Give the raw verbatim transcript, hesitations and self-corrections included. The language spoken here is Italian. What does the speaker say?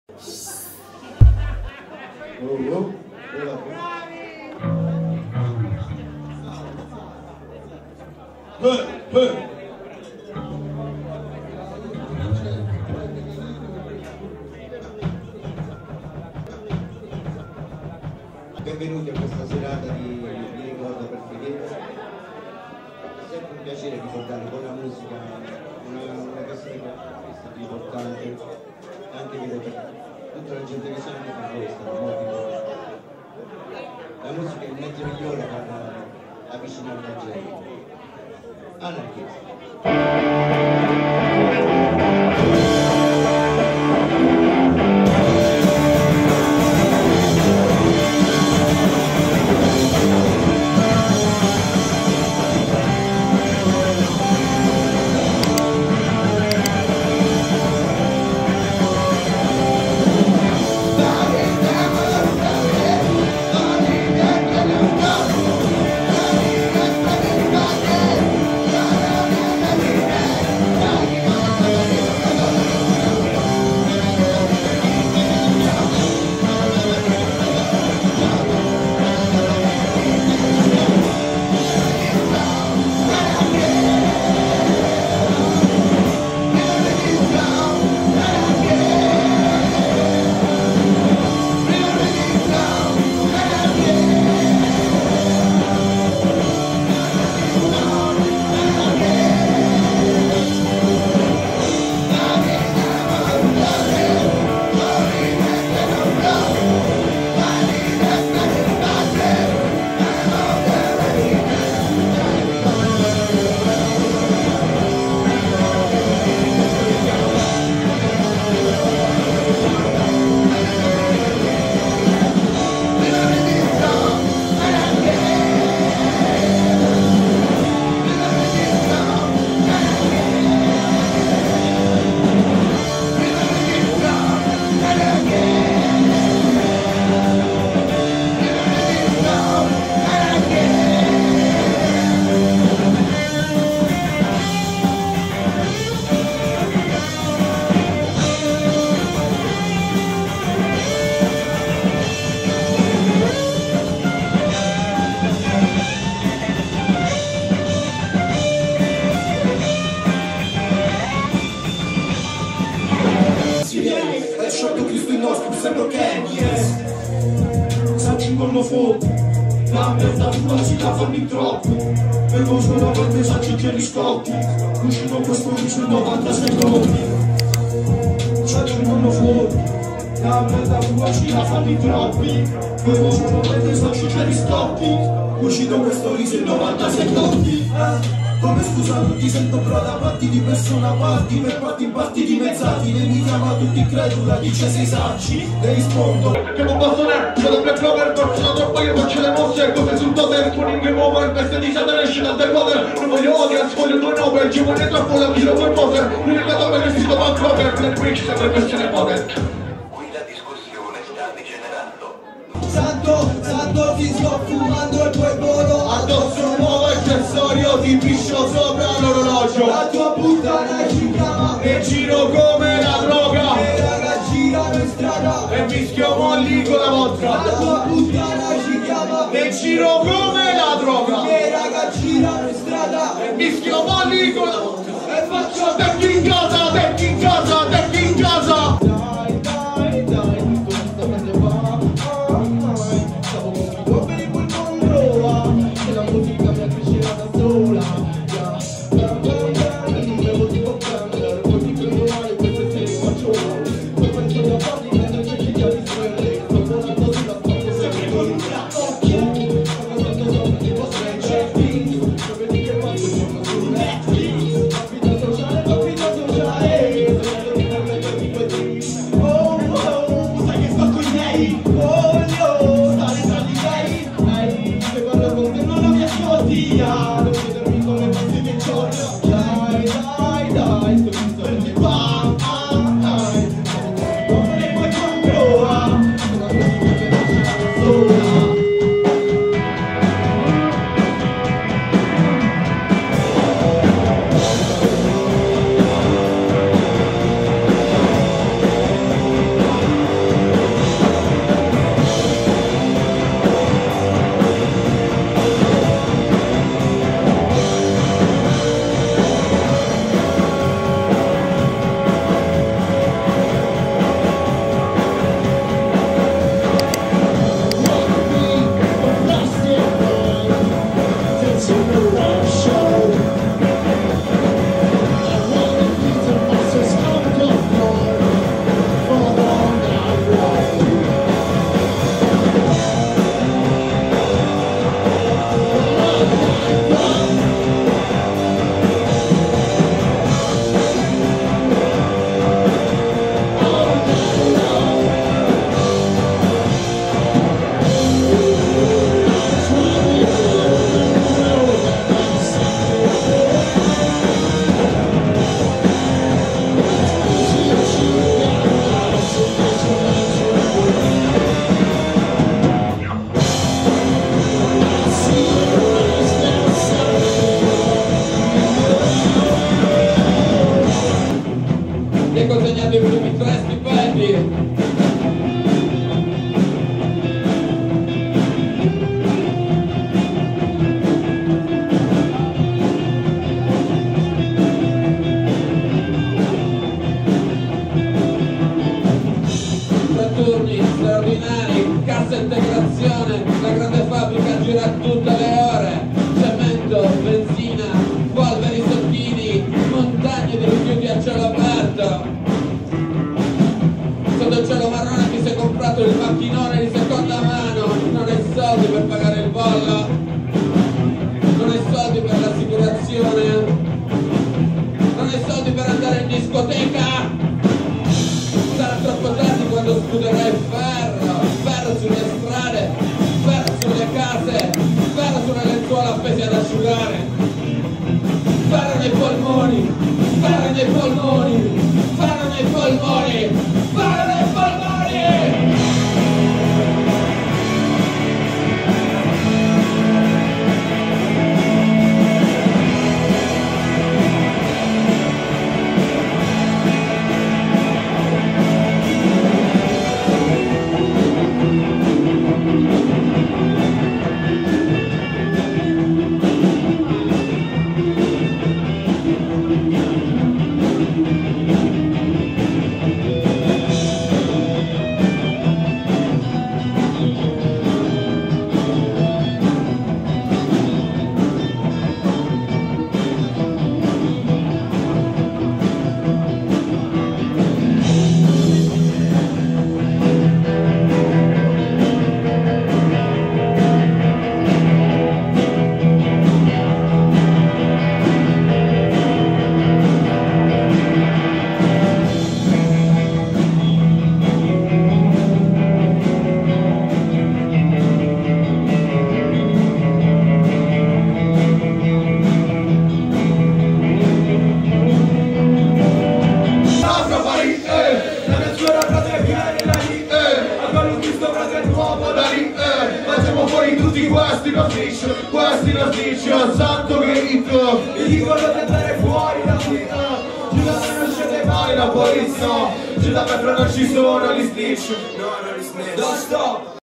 Oh, oh. Hey, hey. Benvenuti a questa serata di, di ricordo per Fedele. È sempre un piacere ricordare con la musica una, una persona che è stata importante anche per tutta la gente che siamo per voi, è stata molto importante. La musica è il mezzo migliore per avvicinare la gente. Anarchista. La merda tua ci la fanno troppo. Per voi solamente sacci che li scoppi. Uscito questo viso in novanta secondi. Sacci il mondo fuori. La merda tua ci la fanno troppi. Per voi solamente sacci che li scoppi. Uscito questo viso in novanta secondi. eh? Come scusa non ti sento però da parti di persona parti. Per parti in parti dimezzati. Ne mi chiama tutti incredula, dice sei sacci. Le rispondo che non posso ne, sono per cover, sono troppo io faccio le mosse. Come sul totem, con in game over, peste di Satan esce dal decoder. Non voglio audience, voglio due Nobel. Ci vuole troppo la giro col poter. L'unica dove è vestito Vancouver. Nel Twitch sempre questione poter. Qui la discussione sta degenerando. Santo, santo ti sto fumando il tuo ebolo addosso, nuovo accessorio, ti piscio sopra l'orologio. La tua puttana ci chiama e giro come la droga. E raga girano in strada e mischio molli con la vodka. La tua puttana ci chiama e giro come la droga. E raga girano in strada e mischio molli con la vodka. E faccio tecchi in casa, tecchi in casa, tecchi in casa. Dai, dai, dai, questo prende va. La musica mi ha cresciuta da sola, yeah. Non mi devo tipo prendere, poi mi prendo male queste serie faccio. Poi penso da farli mentre c'è chi ti ha distretti. Sto volando sulla spazio sempre con un occhio. Sono stato sopra tipo Stranger Things. Vedi che faccio il giorno su Netflix. La vita sociale, la vita sociale. turni straordinari, cassa integrazione, la grande fabbrica gira tutte le ore, cemento, benzina, polveri sottili, montagne di rifiuti a cielo aperto. Sotto il cielo marrone chi si è comprato il macchinone di seconda mano, non hai soldi per pagare il bollo, non hai soldi per l'assicurazione, non hai soldi per andare in discoteca. Sarà troppo tardi quando sputerai ferro, ferro sulle strade, ferro sulle case, ferro sulle lenzuola appesi ad asciugare, ferro nei polmoni, ferro nei polmoni, ferro nei polmoni, ferro nei polmoni! Tutti questi non dice, questi non dice, al santo grito, mi dicono di andare fuori da qui, giù da me non scende mai la polizia, giù da me non ci sono gli snitch, no, non gli snitch, non stop.